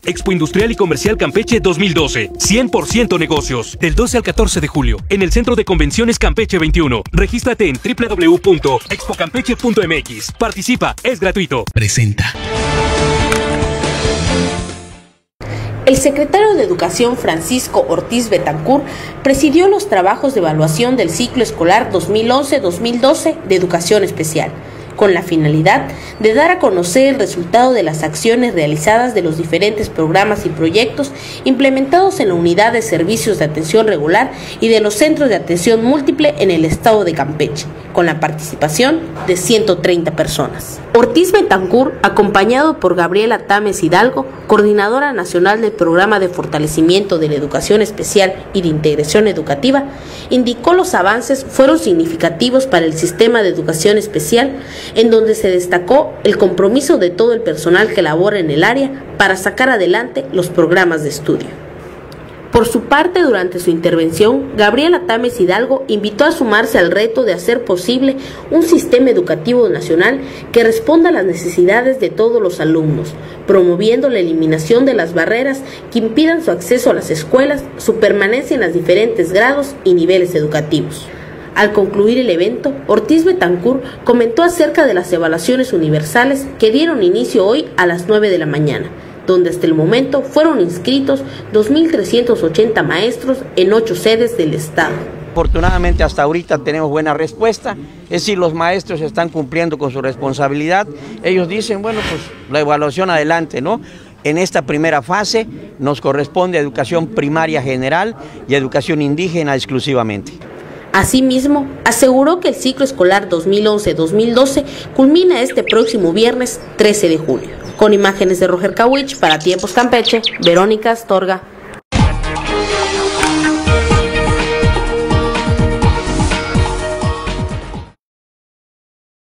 Expo Industrial y Comercial Campeche 2012. 100% negocios. Del 12 al 14 de julio. En el Centro de Convenciones Campeche 21. Regístrate en www.expocampeche.mx. Participa, es gratuito. Presenta. El secretario de Educación, Francisco Ortiz Betancur, presidió los trabajos de evaluación del ciclo escolar 2011-2012 de Educación Especial, con la finalidad de dar a conocer el resultado de las acciones realizadas de los diferentes programas y proyectos implementados en la Unidad de Servicios de Atención Regular y de los Centros de Atención Múltiple en el estado de Campeche, con la participación de 130 personas. Ortiz Betancur, acompañado por Gabriela Tames Hidalgo, coordinadora nacional del Programa de Fortalecimiento de la Educación Especial y de Integración Educativa, indicó los avances fueron significativos para el sistema de educación especial, en donde se destacó el compromiso de todo el personal que labora en el área para sacar adelante los programas de estudio. Por su parte, durante su intervención, Gabriela Tames Hidalgo invitó a sumarse al reto de hacer posible un sistema educativo nacional que responda a las necesidades de todos los alumnos, promoviendo la eliminación de las barreras que impidan su acceso a las escuelas, su permanencia en los diferentes grados y niveles educativos. Al concluir el evento, Ortiz Betancur comentó acerca de las evaluaciones universales que dieron inicio hoy a las 9 de la mañana, donde hasta el momento fueron inscritos 2.380 maestros en 8 sedes del estado. Afortunadamente hasta ahorita tenemos buena respuesta, es decir, los maestros están cumpliendo con su responsabilidad. Ellos dicen, bueno, pues la evaluación adelante, ¿no? En esta primera fase nos corresponde a educación primaria general y a educación indígena exclusivamente. Asimismo, aseguró que el ciclo escolar 2011-2012 culmina este próximo viernes 13 de julio. Con imágenes de Roger Kawich para Tiempos Campeche, Verónica Astorga.